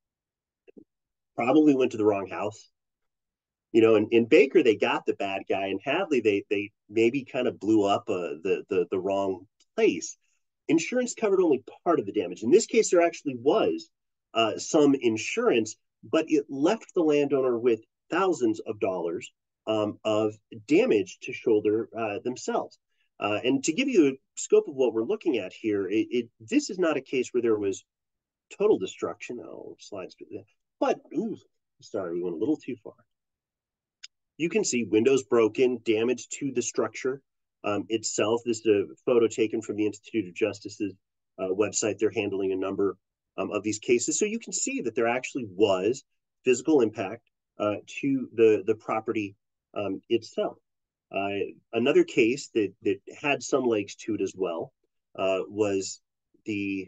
probably went to the wrong house. You know, in, in Baker, they got the bad guy. In Hadley, they they maybe kind of blew up uh, the, the, the wrong place. Insurance covered only part of the damage. In this case, there actually was uh, some insurance, but it left the landowner with thousands of dollars um, of damage to shoulder uh, themselves. Uh, and to give you a scope of what we're looking at here, it, it this is not a case where there was total destruction. Oh, slides. But, ooh, sorry, we went a little too far. You can see windows broken, damage to the structure um, itself. This is a photo taken from the Institute of Justice's uh, website. They're handling a number um, of these cases. So you can see that there actually was physical impact uh, to the, the property um, itself. Uh, another case that, that had some legs to it as well uh, was the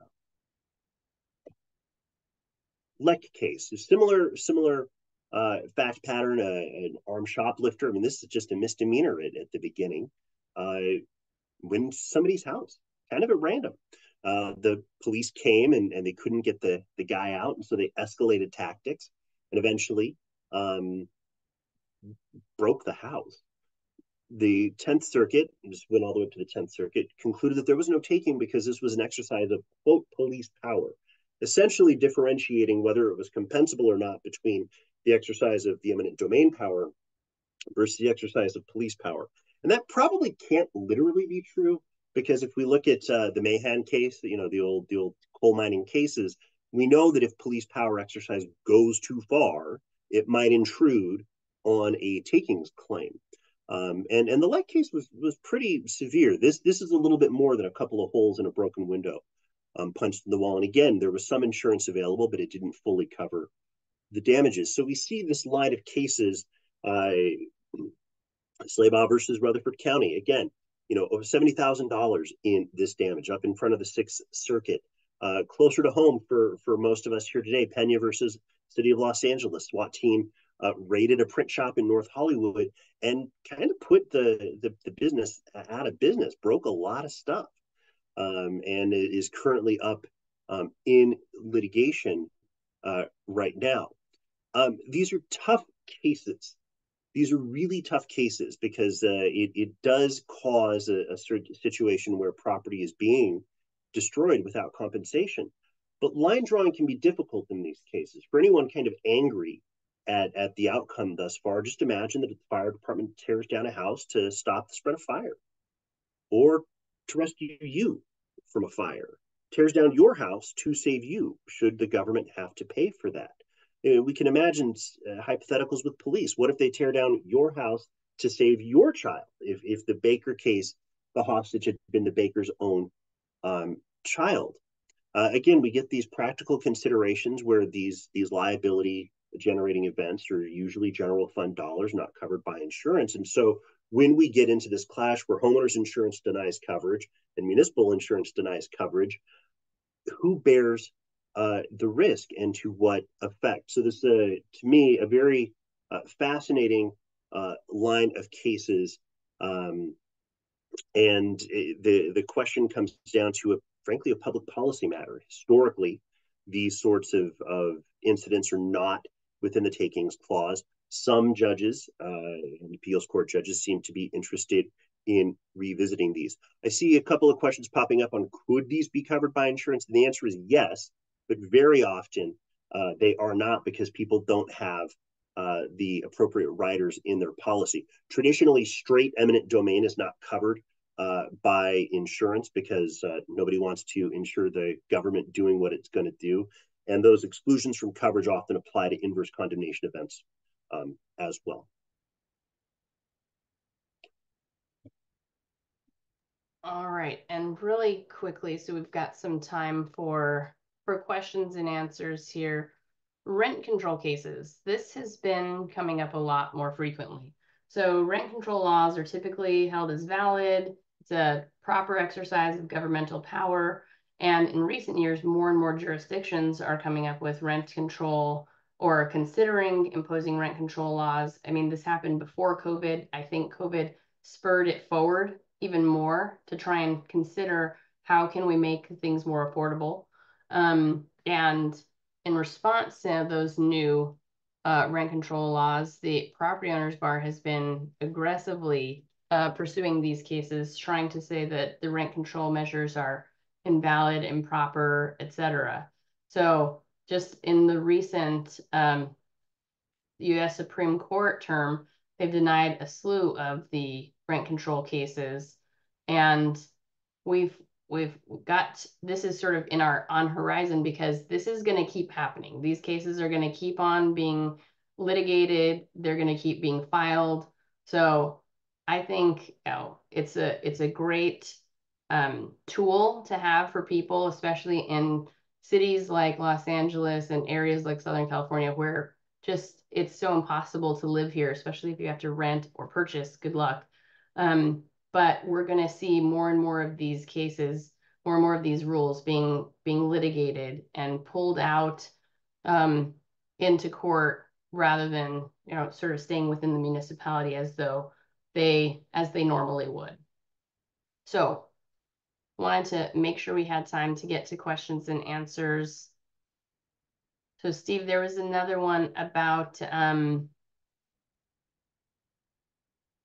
Leck case. A similar, similar uh, fact pattern, uh, an armed shoplifter. I mean, this is just a misdemeanor at, at the beginning. Uh, when somebody's house, kind of at random. Uh, the police came and, and they couldn't get the, the guy out, and so they escalated tactics and eventually um, broke the house. the tenth Circuit, just went all the way up to the tenth Circuit, concluded that there was no taking because this was an exercise of, quote, police power, essentially differentiating whether it was compensable or not between the exercise of the eminent domain power versus the exercise of police power. And that probably can't literally be true, because if we look at uh, the Mahan case, you know, the old the old coal mining cases, we know that if police power exercise goes too far, it might intrude on a takings claim. Um, and and the Light case was was pretty severe. This this is a little bit more than a couple of holes in a broken window um, punched in the wall. And again, there was some insurance available, but it didn't fully cover the damages. So we see this line of cases, uh, Slaba versus Rutherford County. Again, you know, over seventy thousand dollars in this damage up in front of the Sixth Circuit. Uh, closer to home for, for most of us here today, Pena versus City of Los Angeles. SWAT team uh, raided a print shop in North Hollywood and kind of put the, the, the business out of business, broke a lot of stuff, um, and is currently up um, in litigation uh, right now. Um, these are tough cases. These are really tough cases because uh, it, it does cause a, a situation where property is being destroyed without compensation. But line drawing can be difficult in these cases. For anyone kind of angry at, at the outcome thus far, just imagine that the fire department tears down a house to stop the spread of fire or to rescue you from a fire, tears down your house to save you, should the government have to pay for that. You know, we can imagine uh, hypotheticals with police. What if they tear down your house to save your child? If, if the Baker case, the hostage had been the Baker's own um, child. Uh, again, we get these practical considerations where these, these liability generating events are usually general fund dollars not covered by insurance. And so when we get into this clash where homeowners insurance denies coverage and municipal insurance denies coverage, who bears uh, the risk and to what effect? So this, uh, to me, a very uh, fascinating uh, line of cases, um, and it, the the question comes down to a frankly a public policy matter. Historically, these sorts of of incidents are not within the takings clause. Some judges, uh, appeals court judges, seem to be interested in revisiting these. I see a couple of questions popping up on could these be covered by insurance? And the answer is yes, but very often uh, they are not because people don't have uh, the appropriate riders in their policy. Traditionally, straight eminent domain is not covered uh, by insurance because uh, nobody wants to insure the government doing what it's going to do. And those exclusions from coverage often apply to inverse condemnation events um, as well. All right, and really quickly, so we've got some time for for questions and answers here. Rent control cases. This has been coming up a lot more frequently. So rent control laws are typically held as valid. It's a proper exercise of governmental power. And in recent years, more and more jurisdictions are coming up with rent control or considering imposing rent control laws. I mean, this happened before COVID. I think COVID spurred it forward even more to try and consider how can we make things more affordable. Um, and in response to those new uh, rent control laws, the property owners bar has been aggressively uh, pursuing these cases, trying to say that the rent control measures are invalid, improper, et cetera. So just in the recent um, U S Supreme Court term, they've denied a slew of the rent control cases, and we've we've got this is sort of in our on horizon because this is going to keep happening. These cases are going to keep on being litigated. They're going to keep being filed. So I think, you know, it's a it's a great um, tool to have for people, especially in cities like Los Angeles and areas like Southern California where just it's so impossible to live here, especially if you have to rent or purchase. Good luck. Um, but we're going to see more and more of these cases, more and more of these rules being being litigated and pulled out um, into court rather than, you know, sort of staying within the municipality as though they as they normally would. So wanted to make sure we had time to get to questions and answers. So Steve, there was another one about um,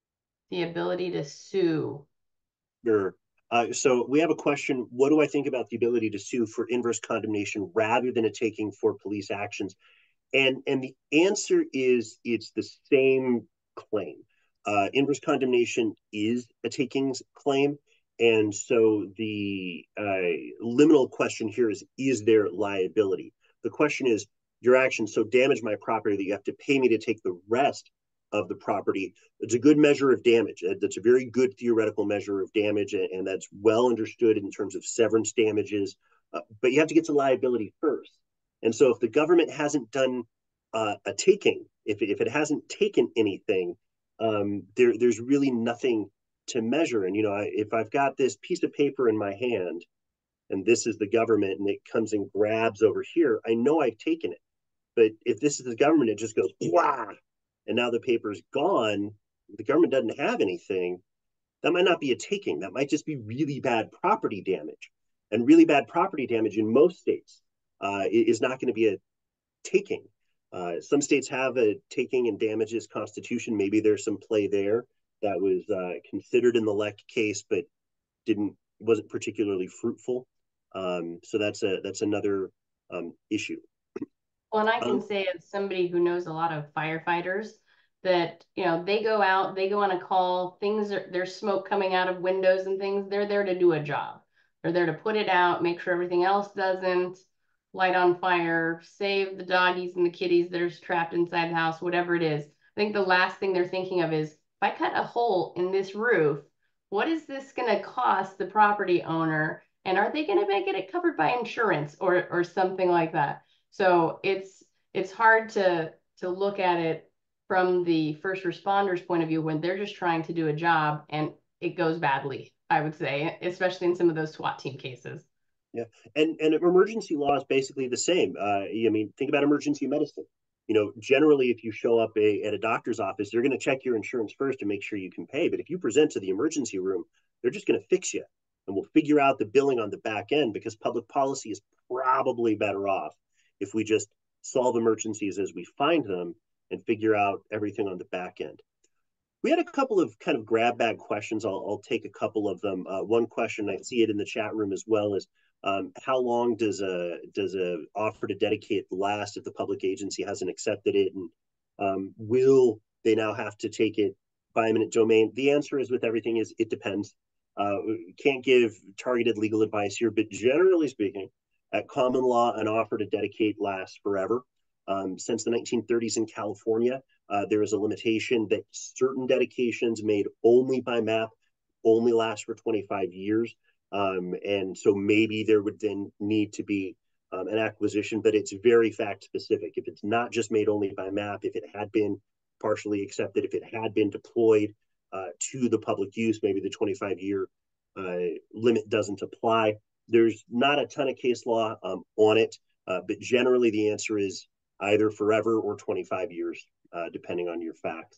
the ability to sue. Sure. Uh, so we have a question. What do I think about the ability to sue for inverse condemnation rather than a taking for police actions? And and the answer is it's the same claim. Uh, inverse condemnation is a takings claim. And so the uh, liminal question here is, is there liability? The question is, your actions so damage my property that you have to pay me to take the rest of the property. It's a good measure of damage. That's a very good theoretical measure of damage, and that's well understood in terms of severance damages. Uh, but you have to get to liability first. And so if the government hasn't done uh, a taking, if, if it hasn't taken anything, um, there, there's really nothing to measure. And, you know, I, if I've got this piece of paper in my hand and this is the government and it comes and grabs over here, I know I've taken it. But if this is the government, it just goes, blah, and now the paper's gone, the government doesn't have anything, that might not be a taking. That might just be really bad property damage. And really bad property damage in most states uh, is not going to be a taking. Uh, some states have a taking and damages constitution. Maybe there's some play there that was uh, considered in the Leck case, but didn't wasn't particularly fruitful. Um, so that's a that's another um, issue. Well, and I can Um, say as somebody who knows a lot of firefighters that, you know, they go out, they go on a call, things are, there's smoke coming out of windows and things. They're there to do a job. They're there to put it out, make sure everything else doesn't light on fire, save the doggies and the kitties that are trapped inside the house, whatever it is. I think the last thing they're thinking of is, if I cut a hole in this roof, what is this going to cost the property owner? And are they going to get it covered by insurance or, or something like that? So it's it's hard to to look at it from the first responders point of view when they're just trying to do a job and it goes badly, I would say, especially in some of those SWAT team cases. Yeah, and and emergency law is basically the same. Uh, I mean, think about emergency medicine. You know, generally, if you show up a, at a doctor's office, they're going to check your insurance first to make sure you can pay. But if you present to the emergency room, they're just going to fix you, and we'll figure out the billing on the back end because public policy is probably better off if we just solve emergencies as we find them and figure out everything on the back end. We had a couple of kind of grab bag questions. I'll, I'll take a couple of them. Uh, one question, I see it in the chat room as well, is um, how long does a does a offer to dedicate last if the public agency hasn't accepted it, and um, will they now have to take it by eminent domain? The answer is with everything is it depends. Uh, can't give targeted legal advice here, but generally speaking, at common law, an offer to dedicate lasts forever. Um, since the nineteen thirties in California, uh, there is a limitation that certain dedications made only by map only last for twenty-five years. Um, and so maybe there would then need to be um, an acquisition, but it's very fact specific. If it's not just made only by map, if it had been partially accepted, if it had been deployed uh, to the public use, maybe the twenty-five year uh, limit doesn't apply. There's not a ton of case law um, on it, uh, but generally the answer is either forever or twenty-five years, uh, depending on your facts.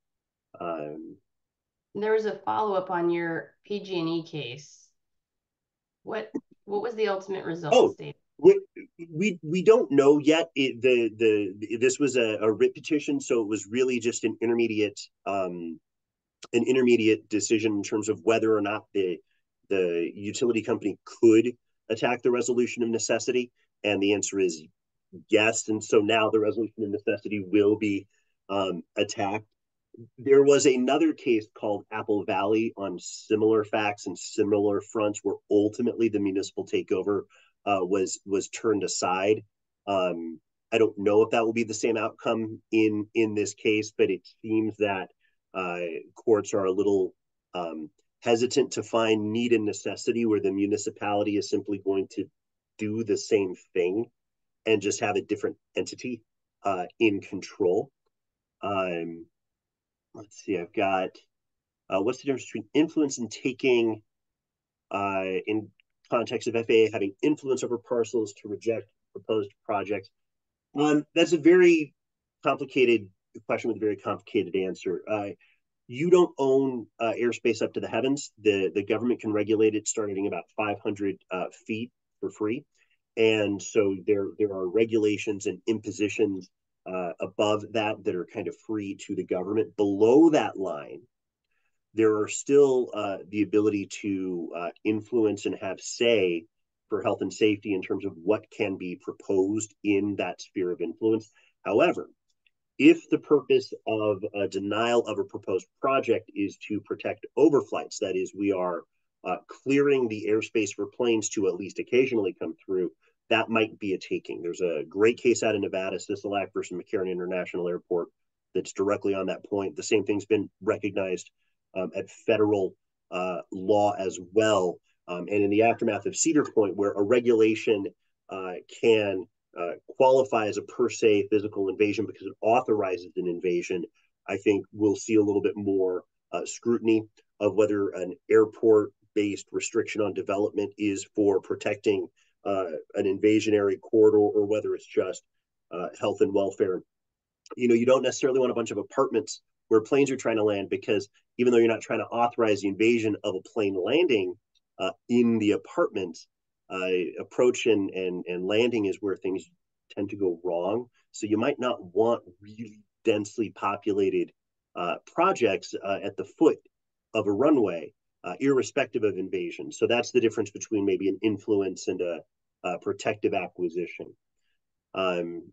Um, There was a follow-up on your P G and E case. What what was the ultimate result, oh, Steve? we, we we don't know yet. It, the the this was a, a writ petition, so it was really just an intermediate um, an intermediate decision in terms of whether or not the the utility company could attack the resolution of necessity, and the answer is yes. And so now the resolution of necessity will be um, attacked. There was another case called Apple Valley on similar facts and similar fronts, where ultimately the municipal takeover uh, was was turned aside. Um, I don't know if that will be the same outcome in in this case, but it seems that uh, courts are a little um, hesitant to find need and necessity where the municipality is simply going to do the same thing and just have a different entity uh, in control. Um, let's see, I've got uh, what's the difference between influence and taking uh, in context of F A A having influence over parcels to reject proposed projects? Um, that's a very complicated question with a very complicated answer. Uh, you don't own uh, airspace up to the heavens. The the government can regulate it starting about five hundred uh, feet for free, and so there there are regulations and impositions uh, above that that are kind of free to the government. Below that line, there are still uh, the ability to uh, influence and have say for health and safety in terms of what can be proposed in that sphere of influence. However, if the purpose of a denial of a proposed project is to protect overflights, that is, we are uh, clearing the airspace for planes to at least occasionally come through, that might be a taking. There's a great case out of Nevada, Sisolak versus McCarran International Airport, that's directly on that point. The same thing's been recognized um, at federal uh, law as well. Um, and in the aftermath of Cedar Point, where a regulation uh, can uh, qualify as a per se physical invasion because it authorizes an invasion, I think we'll see a little bit more uh, scrutiny of whether an airport-based restriction on development is for protecting uh, an invasionary corridor or whether it's just uh, health and welfare. You know, you don't necessarily want a bunch of apartments where planes are trying to land, because even though you're not trying to authorize the invasion of a plane landing uh, in the apartments, uh, approach and, and, and landing is where things tend to go wrong. So you might not want really densely populated uh, projects uh, at the foot of a runway, uh, irrespective of invasion. So that's the difference between maybe an influence and a, a protective acquisition. Um,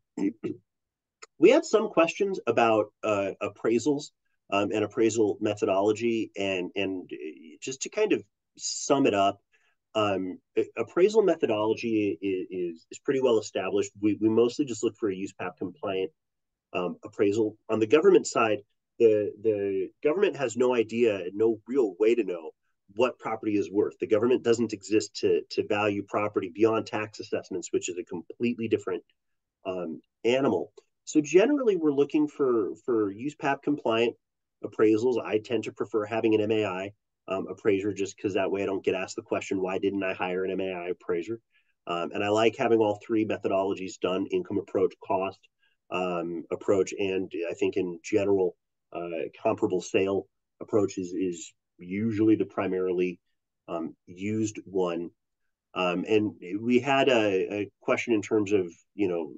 we had some questions about uh, appraisals um, and appraisal methodology, and and just to kind of sum it up, um, appraisal methodology is, is, is pretty well established. We, we mostly just look for a U S P A P compliant um, appraisal. On the government side, the, the government has no idea, no real way to know what property is worth. The government doesn't exist to, to value property beyond tax assessments, which is a completely different um, animal. So generally, we're looking for, for U S P A P compliant appraisals. I tend to prefer having an M A I um, appraiser, just because that way I don't get asked the question, why didn't I hire an M A I appraiser? Um, and I like having all three methodologies done: income approach, cost um, approach, and I think in general, uh, comparable sale approach is, is usually the primarily um, used one. Um, and we had a, a question in terms of, you know,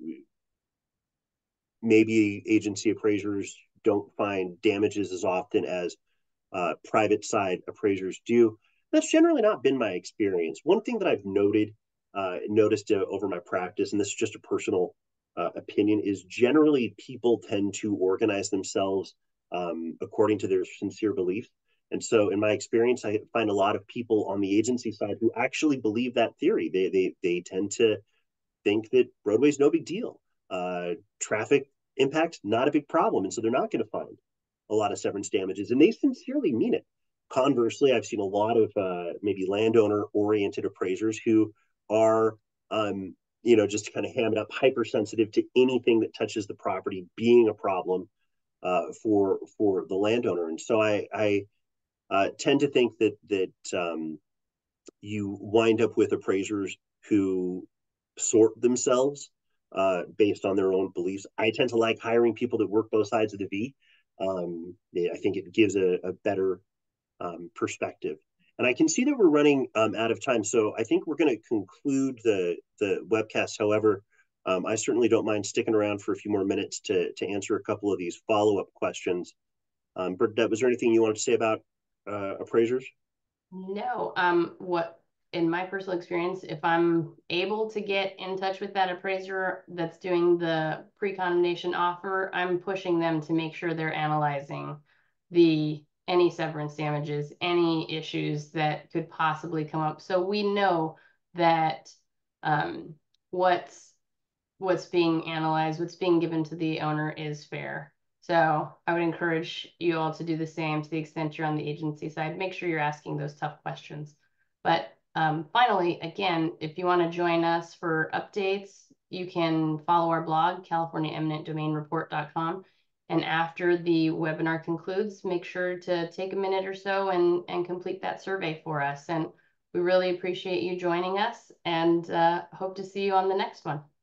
maybe agency appraisers don't find damages as often as uh, private side appraisers do. That's generally not been my experience. One thing that I've noted, uh, noticed uh, over my practice, and this is just a personal uh, opinion, is generally people tend to organize themselves um, according to their sincere beliefs. And so, in my experience, I find a lot of people on the agency side who actually believe that theory. They they they tend to think that roadway's no big deal. Uh, traffic impact, not a big problem. And so they're not going to find a lot of severance damages. And they sincerely mean it. Conversely, I've seen a lot of uh, maybe landowner oriented appraisers who are, um, you know, just to kind of ham it up, hypersensitive to anything that touches the property being a problem uh, for for the landowner. And so I, I uh, tend to think that that um, you wind up with appraisers who sort themselves uh, based on their own beliefs. I tend to like hiring people that work both sides of the V. Um, I think it gives a, a better um, perspective. And I can see that we're running um, out of time, so I think we're going to conclude the the webcast. However, um, I certainly don't mind sticking around for a few more minutes to to answer a couple of these follow up questions. Um, Bernadette, was there anything you wanted to say about uh, appraisers? No, um, what in my personal experience, if I'm able to get in touch with that appraiser that's doing the pre-condemnation offer, I'm pushing them to make sure they're analyzing the any severance damages, any issues that could possibly come up. So we know that um, what's what's being analyzed, what's being given to the owner is fair. So I would encourage you all to do the same to the extent you're on the agency side. Make sure you're asking those tough questions. But um, finally, again, if you want to join us for updates, you can follow our blog, california eminent domain report dot com. And after the webinar concludes, make sure to take a minute or so and, and complete that survey for us. And we really appreciate you joining us, and uh, hope to see you on the next one.